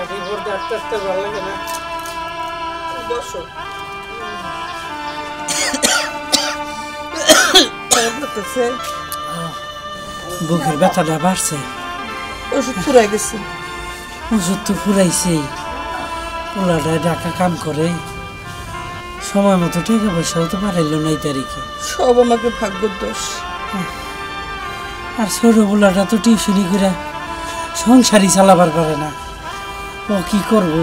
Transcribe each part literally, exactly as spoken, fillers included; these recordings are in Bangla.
রিপোর্ট আস্তে আস্তে ভালো লাগে না। বসো। বুকের ব্যথাটা বাড়ছে। ওষুধ ফুরাই গেছে। ওষুধ তো ফুরাইছেই। পোলাটায় ঢাকা কাম করে, সময় মতো টাকা পয়সাও তো পারাইল না এই তারিখে। সব আমাকে ভাগ্যের দোষ। আর ছোট পোলাটা তো টিউশনি করে সংসারই চালাবার পারে না। ও কি করবো?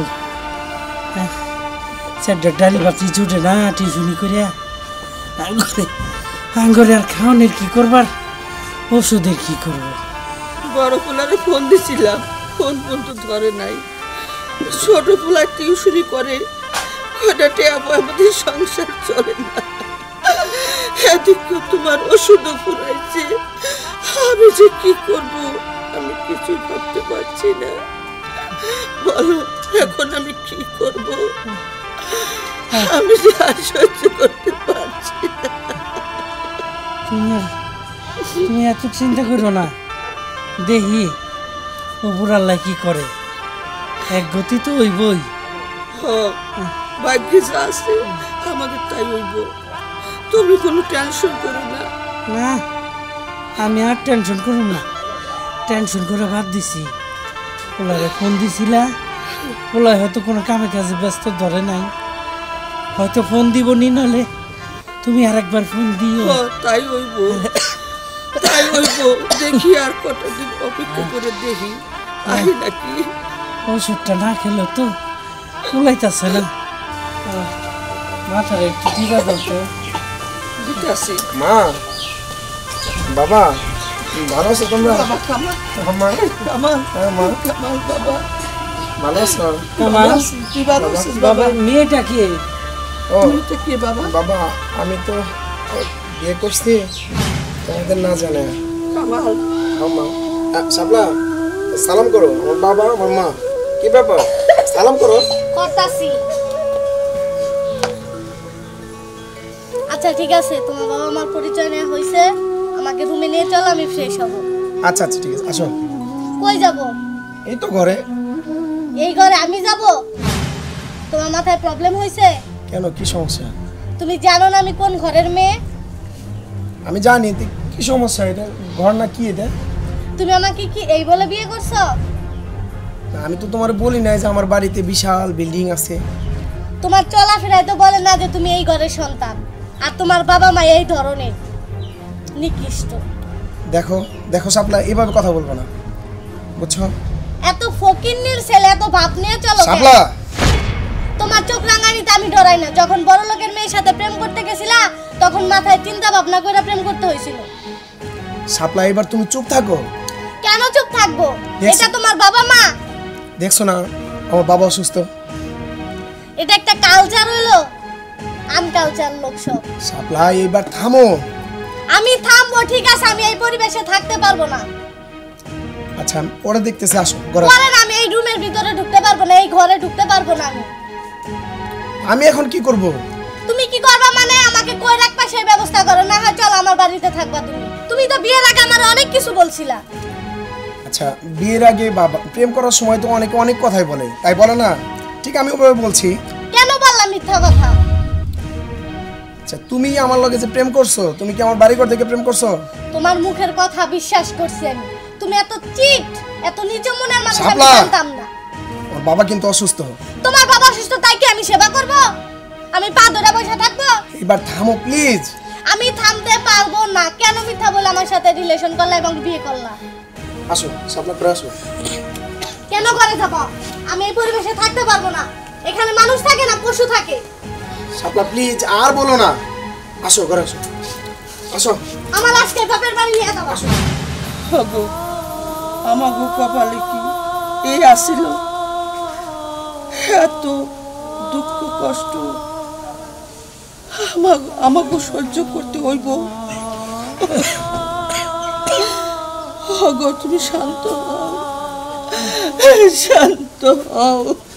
চারটা ডালি বাতি জুটে না টিউশনি করে। আঙ্গরে আঙ্গরে আর খাওয়ানোর কি করবার, ওষুধের কি করবো? বড় পোলারে ফোন দিছিলাম, ফোন ফোন তো ধরে নাই। ছোট পোলা টিউশনি করে, কটাতে আমাদের সংসার চলে না। এদিকে তোমার ওষুধও ফুরাইছে। আমি যে কি করব আমি কিছু ভাবতে পারছি না। বলো এখন আমি কি করব? আমি যে আর সহ্য করতে পারছি না। তুমি এত চিন্তা করো না, দেখি উপর আল্লাহ কি করে। এক গতি তো হইবই। ভাগ্যে যা আছে আমাকে তাই হইব। তুমি কোনো টেনশন করো না। না আমি আর টেনশন করব না। টেনশন করে বাদ দিছি। পোলারে ফোন দিছিলা, পোলায় হয়তো কোনো কামে কাজে ব্যস্ত ধরে নাই, হয়তো ফোন দিব নি। নাহলে তুমি আর একবার ফোন দিও। তাই হইব, তাই হইব। দেখি আর কটা দিন অপেক্ষা করে দেখি আহি নাকি। ওষুধটা না খেলে তো কুলাইতেছে না। মাথার একটু টিকা বলতো দিতেছি। মা বাবা ভালো আছো তোমরা? ভালো আছো? বাবা মেয়েটা কি? বাবা আমি তো বিয়ে করছি, তোমাদের না জানে। শাপলা সালাম করো আমার বাবা আমার মা। কি ব্যাপার? সালাম করো। আচ্ছা ঠিক আছে, তোমার বাবা আমার পরিচয় নেওয়া হয়েছে, আমাকে রুমে নিয়ে চলো, আমি ফ্রেশ হব। আচ্ছা আচ্ছা ঠিক আছে, আসো। কই যাব? এই তো ঘরে। এই ঘরে আমি যাব? তোমার মাথায় প্রবলেম হয়েছে? কেন, কি সমস্যা? তুমি জানো না আমি কোন ঘরের মেয়ে? আমি জানি। কি সমস্যা? এটা ঘর না কি? এটা তুমি আমাকে কি এই বলে বিয়ে করছো? আমি তো তোমার বলি নাই যে আমার বাড়িতে বিশাল বিল্ডিং আছে। তোমার চলাফেরায় তো বলে না যে তুমি এই ঘরের সন্তান, আর তোমার বাবা মা এই ধরনের নিকৃষ্ট। দেখো দেখো শাপলা, এভাবে কথা বলবো না, বুঝছো? এত ফকিন্নির ছেলে এত ভাব নিয়ে চলো শাপলা। তোমার চোখ রাঙানিতে আমি ডরাই না। যখন বড় লোকের মেয়ের সাথে প্রেম করতে গেছিলা তখন মাথায় চিন্তা ভাবনা করে প্রেম করতে হয়েছিল। শাপলা এবার তুমি চুপ থাকো। কেন চুপ থাকবো? এটা তোমার বাবা মা। দেখছো না আমার বাবা অসুস্থ। এটা একটা কালচার হলো, আনকালচার লোক সব। শাপলা এবার থামো। আমি থামবো, ঠিক আছে। আমি এই পরিবেশে থাকতে পারবো না। আচ্ছা পরে দেখতেছি, আসো ঘরে। পরে আমি এই রুমের ভিতরে ঢুকতে পারবো না, এই ঘরে ঢুকতে পারবো না। আমি আমি এখন কি করব? তুমি কি করবা মানে? আমাকে কই রাখবা সেই ব্যবস্থা করো, না হয় চল আমার বাড়িতে থাকবা। তুমি তুমি তো বিয়ের আগে আমার অনেক কিছু বলছিলা। আচ্ছা বিয়ের আগে বাবা প্রেম করার সময় তো অনেকে অনেক কথাই বলে, তাই বলে না? ঠিক আমি ওভাবে বলছি। কেন বললাম মিথ্যা কথা? আচ্ছা তুমি আমার লগে যে প্রেম করছো, তুমি কি আমার বাড়ি ঘর থেকে প্রেম করছো? তোমার মুখের কথা বিশ্বাস করছি আমি। তুমি এত চিট, এত নিচু মনের মানুষ আমি জানতাম না। ওর বাবা কিন্তু অসুস্থ। তোমার বাবা অসুস্থ তাই কি আমি সেবা করব? আমি পা ধরে বসে থাকবো? এবার থামো প্লিজ। আমি থামতে পারবো না। কেন মিথ্যা বলে আমার সাথে রিলেশন করলা এবং বিয়ে করলা? আসো শাপলা, করে আসো। কেন করে যাব? আমি এই পরিবেশে থাকতে পারবো না। এখানে মানুষ থাকে না, পশু থাকে। শাপলা প্লিজ আর বলো না, আসো ঘরে আসো। আসো। আমার আজকে বাপের বাড়ি নিয়ে যাবো। হগো আমাগো কপালে কি এই আসিল? এত দুঃখ কষ্ট আমাকে সহ্য করতে হইব। হগো তুমি শান্ত হও, শান্ত হও।